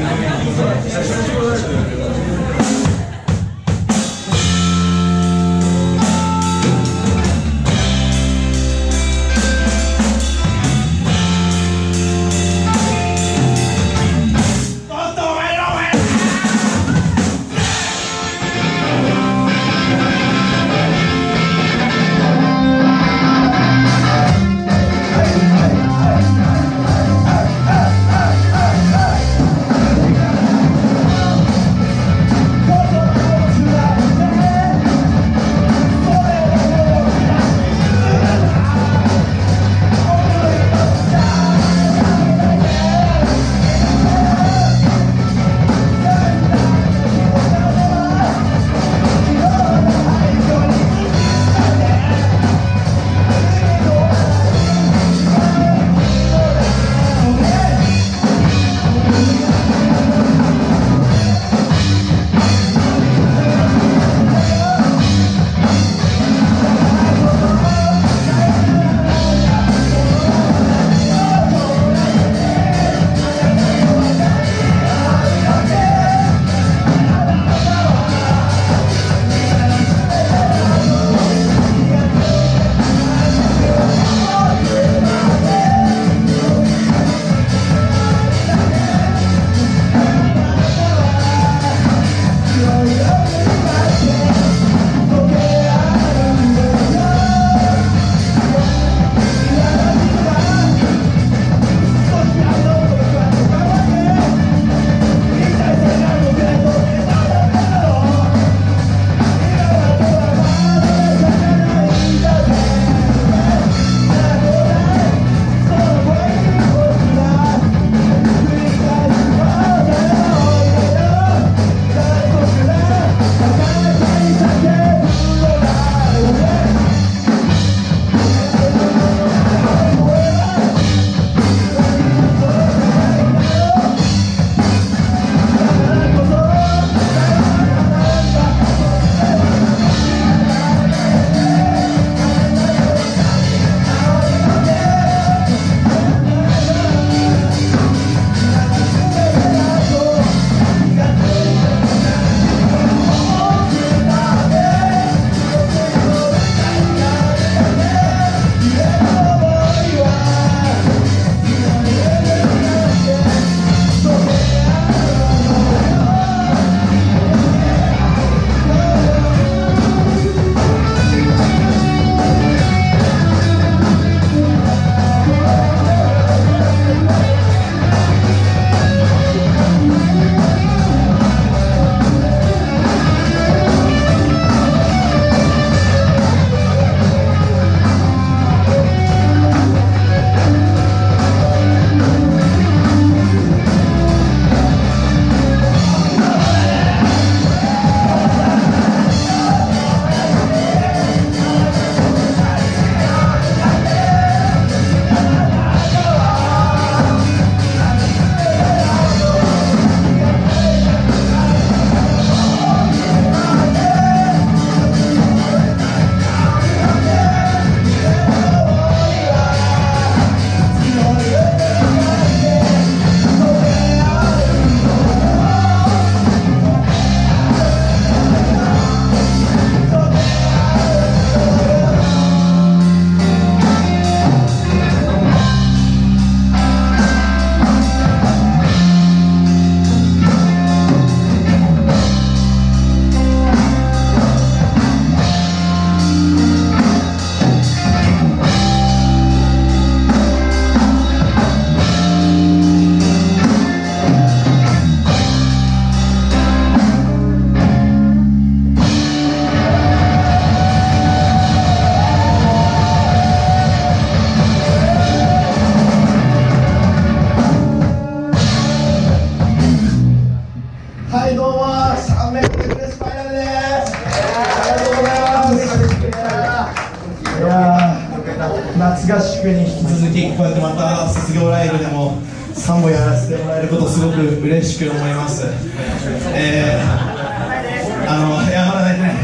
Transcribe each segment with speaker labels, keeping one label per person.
Speaker 1: 夏合宿に引き続きこうやってまた卒業ライブでも3本やらせてもらえることすごく嬉しく思います。いやまだ泣いてない。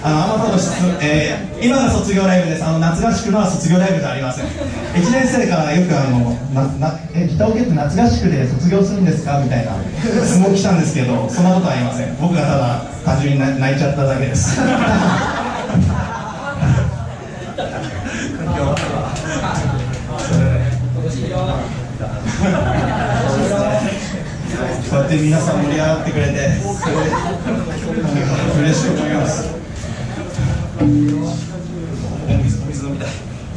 Speaker 1: あまたの今が卒業ライブです。夏合宿のは卒業ライブじゃありません。1年生からよくギターを蹴って夏合宿で卒業するんですかみたいな質問来たんですけど、そんなことはありません。僕がただ単純に泣いちゃっただけです。こうやって皆さん盛り上がってくれて嬉しく思います。お水飲みたい。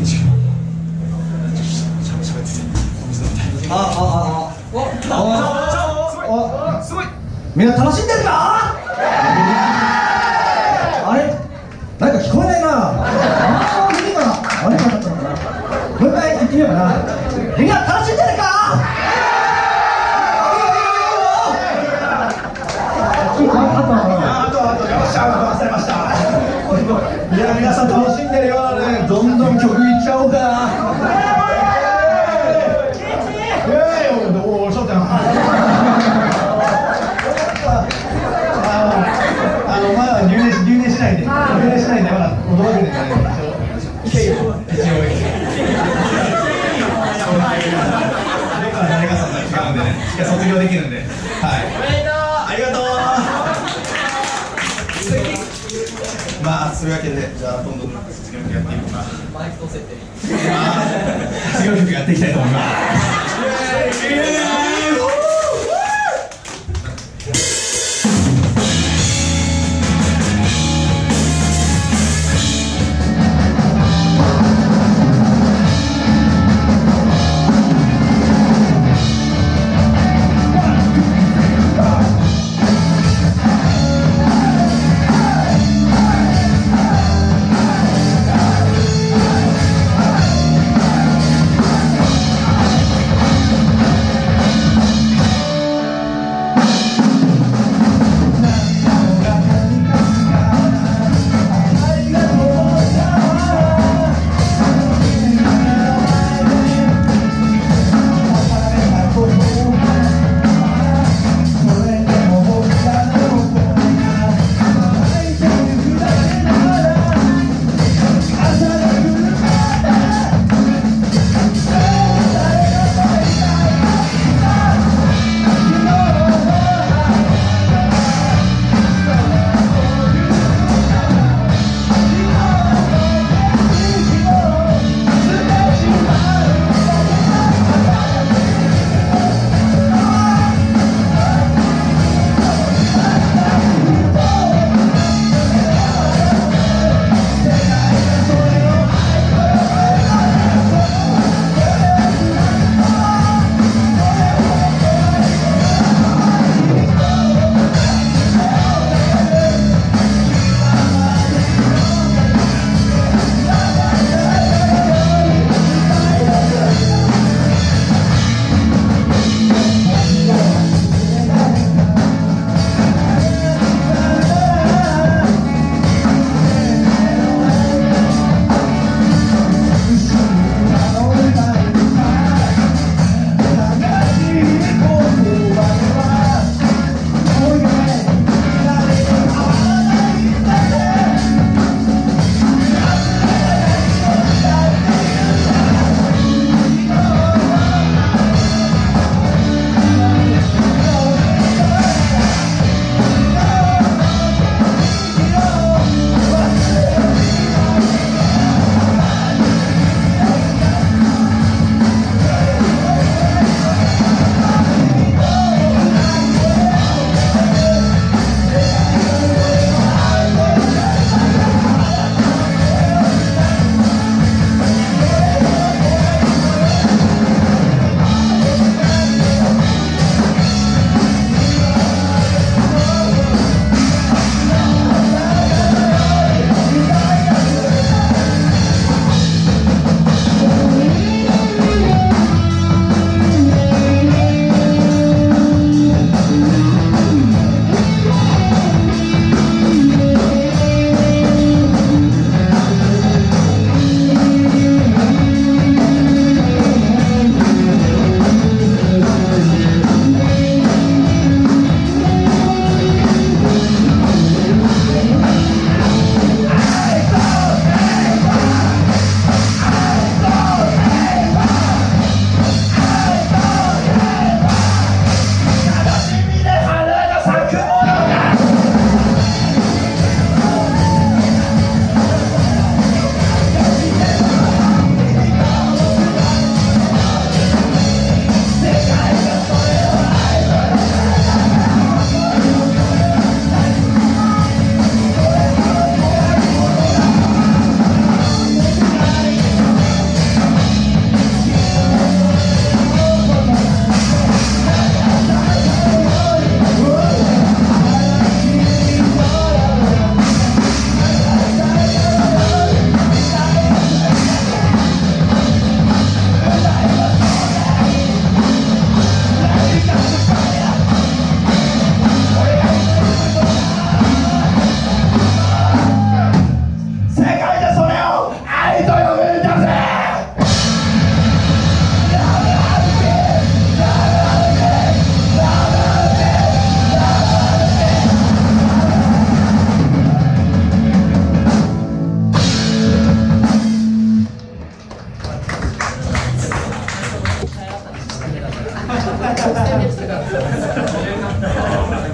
Speaker 2: すごい。みんな楽しんでるか？あれ？なんか聞こえないな。あれかったのかな。もう一回言ってみようかな。みんな楽しんでるか？
Speaker 1: いや、皆さん楽しんでるようなね、どんどん曲いっちゃおうかな。まだ留年しないで、まだ驚くんでね。一応誰かさんが違うんでね、卒業できるんで、はい。ありがとう。まあ、そういうわけで、じゃあどんどん卒業曲やっていこうか。マイクと設定。卒業曲やっていきたいと思います。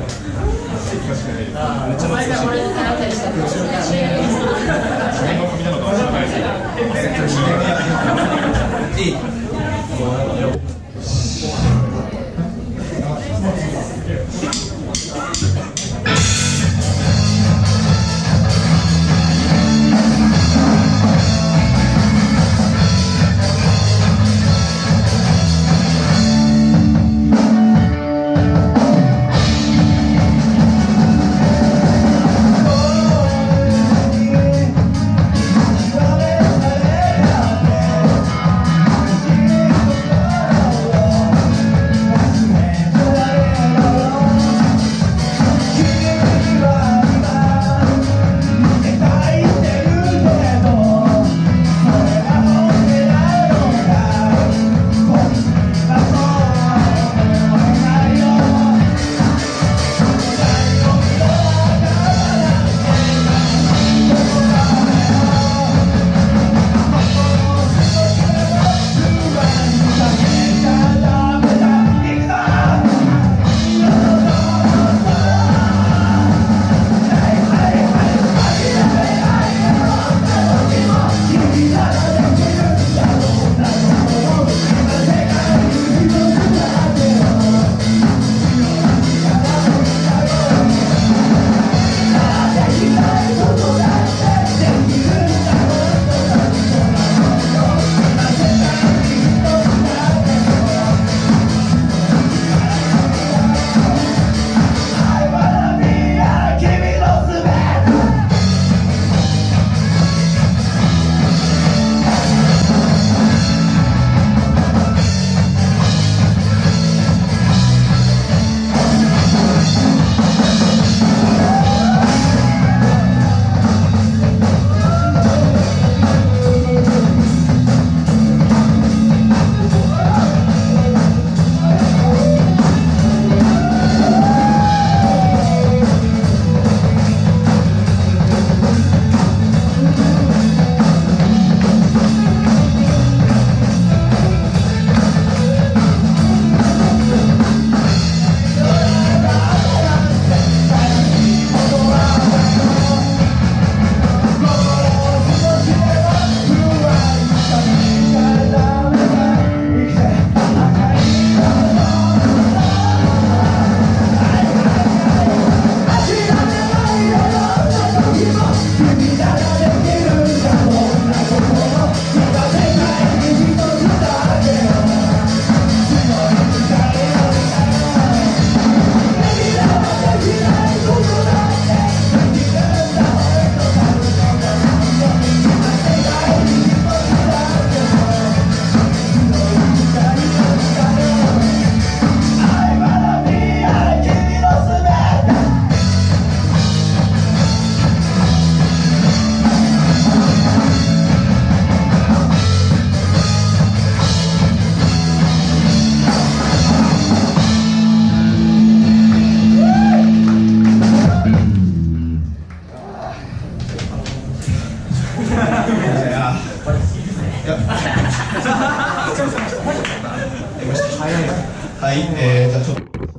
Speaker 1: はい、じゃあちょっと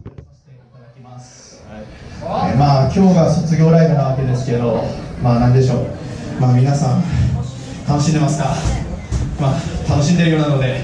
Speaker 1: まあ今日が卒業ライブなわけですけど、まあなんでしょう、まあ皆さん楽しんでますか？まあ楽しんでるようなので、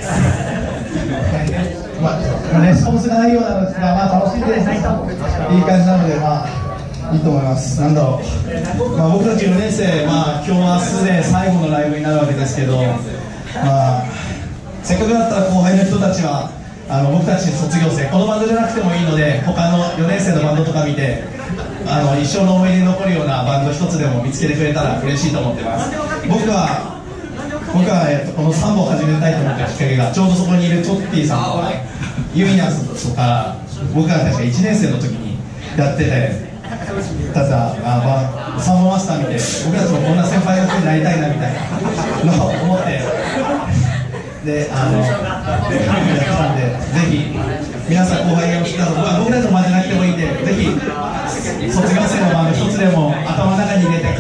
Speaker 1: まあレスポンスがないようなのですが、まあ楽しんでいい感じなので、まあいいと思います。なんだろう、まあ、僕たち4年生、まあ今日明日で最後のライブになるわけですけど、まあせっかくだったら後輩の人たちは僕たち卒業生、このバンドじゃなくてもいいので他の4年生のバンドとか見て一生の思い出に残るようなバンド一つでも見つけてくれたら嬉しいと思ってます。僕はこの3本始めたいと思ったきっかけが、ちょうどそこにいるトッティさんとかユミナスとか僕らたちが1年生の時にやってて、ただサンボマスター見て僕たちもこんな先輩の人になりたいなみたいなのを思ってでやってたんで、ぜひ皆さん後輩が来たら僕たちの真似なくてもいいんで、ぜひ卒業生のバンド一つでも頭の中に入れて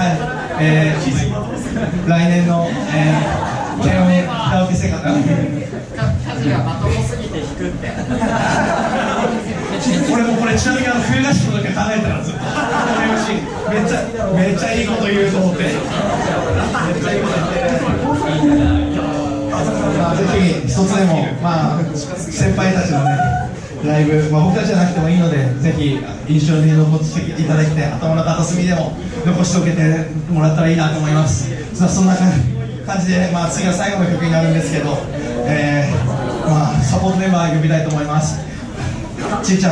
Speaker 1: 来年の慶応カラオケ生活
Speaker 3: 数がまともすぎて弾くって
Speaker 1: 俺もこれちなみに冬合宿の時考えたらずっとめっちゃいいこと言うと思ってめっちゃいいこと言ってぜひ一つでも、先輩たちのねライブ、僕たちじゃなくてもいいのでぜひ印象に残していただいて頭の片隅でも残しておけてもらったらいいなと思います。そんな感じで、次は最後の曲になるんですけど、サポートメンバー呼びたいと思います。ちいちゃん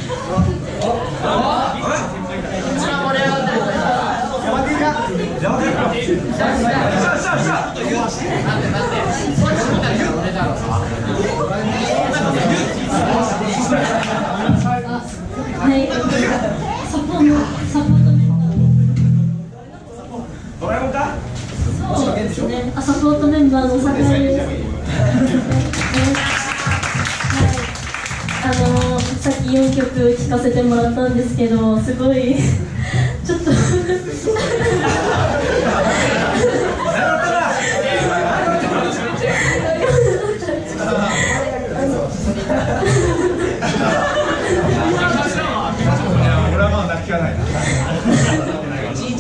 Speaker 3: はい、サポートメンバー
Speaker 2: ドラえもんか？
Speaker 3: そうですね。サポートメンバーの酒井です。さっき4曲聴かせてもらったんですけど、すごいちょっと
Speaker 1: 俺はまだ泣きがないな。1日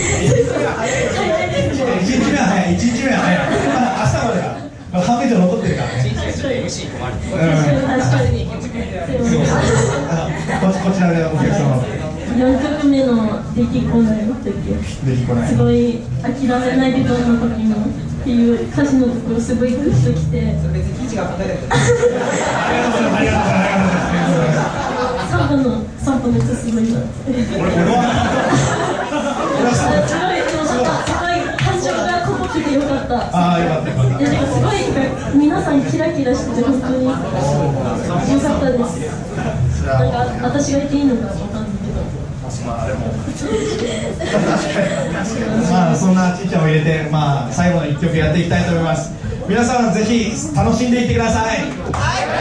Speaker 1: 目は早い。明日までだ。半分以上残ってるからね。こちらでお客様
Speaker 3: 4曲目の「できこない」の時すごい諦めないでどんな時もっていう歌詞のところすごいグッときて3分のやつすごいなって感情がここ来てよかった。すごい皆さんキラキラしてて本当によかったです。なんか私が言っていいのかわかんないけど。
Speaker 1: そんなちいちゃんを入れて、最後の1曲やっていきたいと思います。皆さんぜひ楽しんでいってください。